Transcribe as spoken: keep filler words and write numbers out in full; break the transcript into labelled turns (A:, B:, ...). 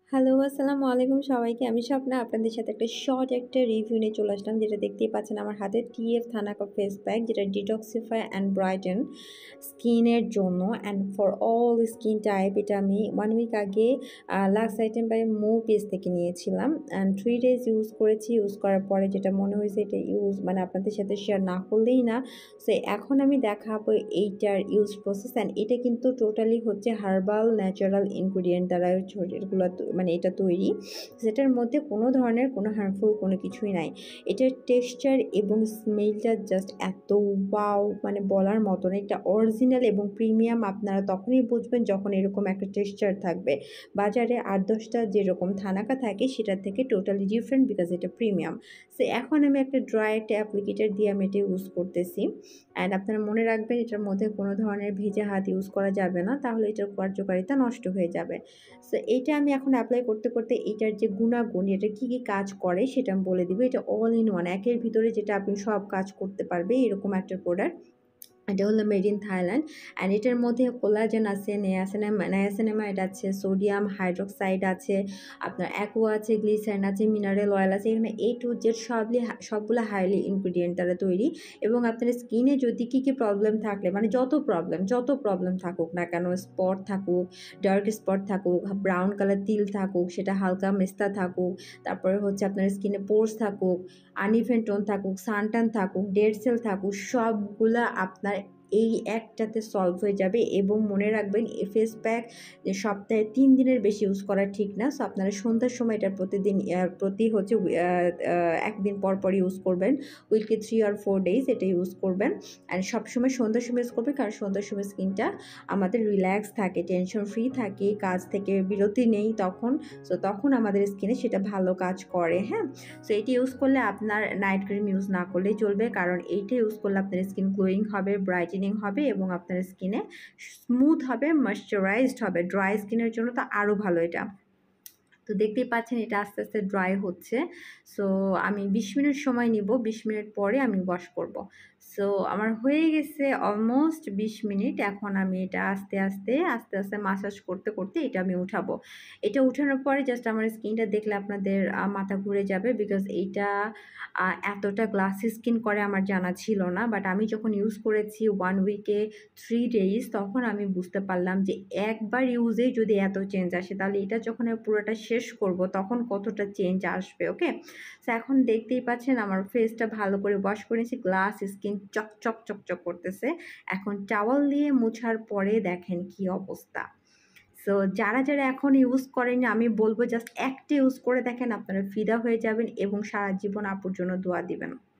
A: Hello, আসসালামু আলাইকুম সবাইকে। আমি স্বপ্না আপনাদের সাথে একটা শর্ট একটা রিভিউ নিয়ে চলে আসলাম। যেটা দেখতেই পাচ্ছেন আমার হাতে টিএফ থানাকা ফেস প্যাক, যেটা ডিটক্সিফাই অ্যান্ড ব্রাইটেন স্কিনের জন্য and for all skin type. এটা আমি ওয়ান উইক আগে luxe item by Mo page থেকে নিয়েছিলাম অ্যান্ড থ্রি ডেজ ইউজ করেছি। ইউজ করার পরে যেটা মনে হয়েছে এটা ইউজ মানে আপনাদের সাথে শেয়ার না করলেই না। সো এখন আমি দেখাবো এইটার ইউজ প্রসেস অ্যান্ড এটা কিন্তু টোটালি হচ্ছে হার্বাল ন্যাচারাল ইনগ্রিডিয়েন্ট দ্বারা এগুলো মানে এটা তৈরি, যেটার মধ্যে কোনো ধরনের কোনো হার্মফুল কোনো কিছুই নাই। এটার টেক্সচার এবং স্মেলটা জাস্ট এত ওয়াও, মানে বলার মতো না। এটা অরিজিনাল এবং প্রিমিয়াম আপনারা তখনই বুঝবেন যখন এরকম একটা টেক্সচার থাকবে। বাজারে আট দশটা যেরকম থানাকা থাকে সেটার থেকে টোটালি ডিফারেন্ট, বিকজ এটা প্রিমিয়াম। সো এখন আমি একটা ড্রাই একটা অ্যাপ্লিকেটার দিয়ে আমি এটা ইউজ করতেছি। অ্যান্ড আপনারা মনে রাখবেন এটার মধ্যে কোনো ধরনের ভেজা হাত ইউজ করা যাবে না, তাহলে এটার কার্যকারিতা নষ্ট হয়ে যাবে। সো এইটা আমি এখন অ্যাপ্লাই করতে করতে এইটার যে গুণাগুণ, এটা কী কী কাজ করে সেটা আমি বলে দিব। এটা অল ইন ওয়ান, একের ভিতরে যেটা আপনি সব কাজ করতে পারবে এরকম একটা প্রোডাক্ট। এটা হলো মেড ইন থাইল্যান্ড অ্যান্ড এটার মধ্যে কোলাজেন আছে, নেয়াসিনামা নায়াসিনামাইড আছে, সোডিয়াম হাইড্রোক্সাইড আছে, আপনার অ্যাকোয়া আছে, গ্লিসারিন আছে, মিনারেল অয়েল আছে। এখানে এ টু জেড সবলি সবগুলো হাইলি ইনগ্রিডিয়েন্ট দ্বারা তৈরি। এবং আপনার স্কিনে যদি কী কী প্রবলেম থাকলে, মানে যত প্রবলেম যত প্রবলেম থাকুক না কেন, স্পট থাকুক, ডার্ক স্পট থাকুক, ব্রাউন কালার তিল থাকুক, সেটা হালকা মেস্তা থাকুক, তারপরে হচ্ছে আপনার স্কিনে পোর্স থাকুক, আনইভেন টোন থাকুক, সানটান থাকুক, ডেড সেল থাকুক, সবগুলা আপনার এই একটাতে সলভ হয়ে যাবে। এবং মনে রাখবেন এ ফেস প্যাক যে সপ্তাহে তিন দিনের বেশি ইউজ করা ঠিক না। সো আপনারা সন্ধ্যার সময় এটা প্রতিদিন প্রতি হচ্ছে একদিন পর পর ইউজ করবেন, উইকলি থ্রি আর ফোর ডেজ এটা ইউজ করবেন। অ্যান্ড সবসময় সন্ধ্যার সময় ইউজ করবেন, কারণ সন্ধ্যার সময় স্কিনটা আমাদের রিল্যাক্স থাকে, টেনশন ফ্রি থাকে, কাজ থেকে বিরতি নেই তখন। সো তখন আমাদের স্কিনে সেটা ভালো কাজ করে। হ্যাঁ, সো এটি ইউজ করলে আপনার নাইট ক্রিম ইউজ না করলেই চলবে, কারণ এইটা ইউজ করলে আপনার স্কিন গ্লোয়িং হবে, ব্রাইটেনিং হবে এবং আপনার স্কিনে স্মুথ হবে, ময়শ্চারাইজড হবে। ড্রাই স্কিনের জন্য তো আরও ভালো এটা। তো দেখতেই পাচ্ছেন এটা আস্তে আস্তে ড্রাই হচ্ছে। সো আমি বিশ মিনিট সময় নিব, বিশ মিনিট পরে আমি ওয়াশ করব। সো আমার হয়ে গেছে অলমোস্ট বিশ মিনিট। এখন আমি এটা আস্তে আস্তে আস্তে আস্তে মাসাজ করতে করতে এটা আমি উঠাবো। এটা উঠানোর পরে জাস্ট আমার স্কিনটা দেখলে আপনাদের মাথা ঘুরে যাবে, বিকজ এইটা এতটা গ্লাসি স্কিন করে আমার জানা ছিল না। বাট আমি যখন ইউজ করেছি ওয়ান উইকে থ্রি ডেজ, তখন আমি বুঝতে পারলাম যে একবার ইউজেই যদি এত চেঞ্জ আসে, তাহলে এটা যখন আমি পুরোটা শেষ করব তখন কতটা চেঞ্জ আসবে। ওকে, সো এখন দেখতেই পাচ্ছেন আমার ফেসটা ভালো করে ওয়াশ করে নিয়েছি, গ্লাস স্কিন চকচক চকচক করতেছে। এখন টাওয়াল দিয়ে মুছার পরে দেখেন কি অবস্থা। সো যারা যারা এখন ইউজ করেনি, আমি বলবো জাস্ট একটা ইউজ করে দেখেন, আপনারা ফিদা হয়ে যাবেন এবং সারা জীবন আপুর জন্য দোয়া দিবেন।